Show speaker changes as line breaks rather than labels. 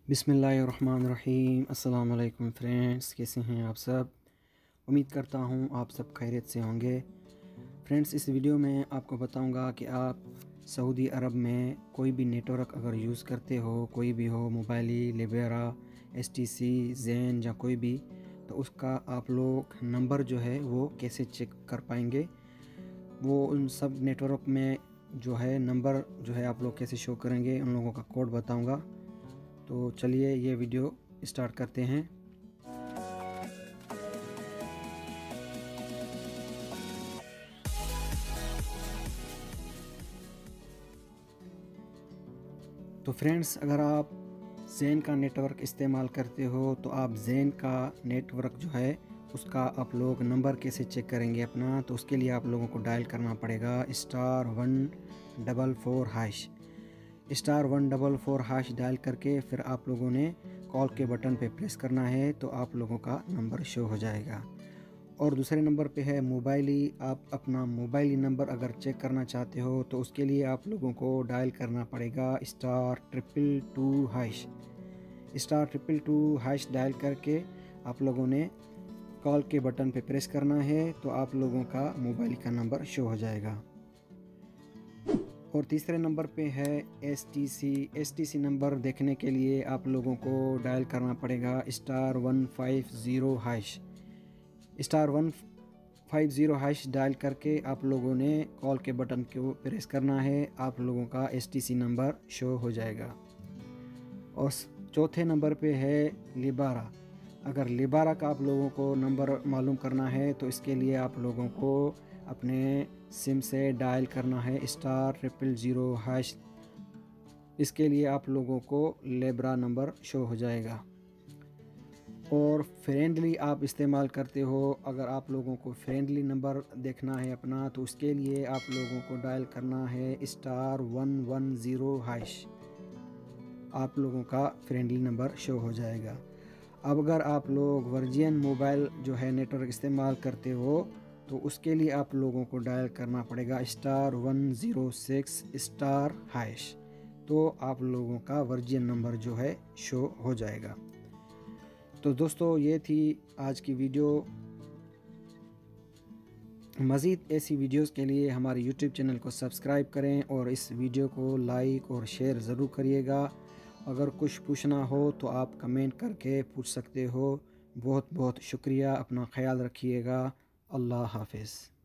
बिस्मिल्लाहिर्रहमानिर्रहीम। अस्सलाम वालेकुम फ्रेंड्स, कैसे हैं आप सब। उम्मीद करता हूँ आप सब खैरियत से होंगे। फ्रेंड्स, इस वीडियो में आपको बताऊंगा कि आप सऊदी अरब में कोई भी नेटवर्क अगर यूज़ करते हो, कोई भी हो, मोबाइली, लिबेरा, एसटीसी, ज़ेन या कोई भी, तो उसका आप लोग नंबर जो है वो कैसे चेक कर पाएंगे। वो उन सब नेटवर्क में जो है नंबर जो है आप लोग कैसे शो करेंगे, उन लोगों का कोड बताऊंगा। तो चलिए ये वीडियो स्टार्ट करते हैं। तो फ्रेंड्स, अगर आप ज़ेन का नेटवर्क इस्तेमाल करते हो तो आप ज़ेन का नेटवर्क जो है उसका आप लोग नंबर कैसे चेक करेंगे अपना। तो उसके लिए आप लोगों को डायल करना पड़ेगा *144#। *144# डायल करके फिर आप लोगों ने कॉल के बटन पे प्रेस करना है, तो आप लोगों का नंबर शो हो जाएगा। और दूसरे नंबर पे है मोबाइली। आप अपना मोबाइली नंबर अगर चेक करना चाहते हो तो उसके लिए आप लोगों को डायल करना पड़ेगा *222#। *222# डायल करके आप लोगों ने कॉल के बटन पे प्रेस करना है, तो आप लोगों का मोबाइल का नंबर शो हो जाएगा। और तीसरे नंबर पे है एसटीसी नंबर देखने के लिए आप लोगों को डायल करना पड़ेगा *150#। *150# डायल करके आप लोगों ने कॉल के बटन को प्रेस करना है, आप लोगों का एसटीसी नंबर शो हो जाएगा। और चौथे नंबर पे है लिबारा। अगर लिबारा का आप लोगों को नंबर मालूम करना है तो इसके लिए आप लोगों को अपने सिम से डायल करना है *000#। इसके लिए आप लोगों को लिबारा नंबर शो हो जाएगा। और फ्रेंडली आप इस्तेमाल करते हो, अगर आप लोगों को फ्रेंडली नंबर देखना है अपना, तो उसके लिए आप लोगों को डायल करना है *110#। आप लोगों का फ्रेंडली नंबर शो हो जाएगा। अब अगर आप लोग वर्जियन मोबाइल जो है नेटवर्क इस्तेमाल करते हो तो उसके लिए आप लोगों को डायल करना पड़ेगा *106#। तो आप लोगों का वर्जियन नंबर जो है शो हो जाएगा। तो दोस्तों, ये थी आज की वीडियो। मज़ीद ऐसी वीडियोस के लिए हमारे YouTube चैनल को सब्सक्राइब करें और इस वीडियो को लाइक और शेयर ज़रूर करिएगा। अगर कुछ पूछना हो तो आप कमेंट करके पूछ सकते हो। बहुत बहुत शुक्रिया। अपना ख्याल रखिएगा। अल्लाह हाफ़िज़।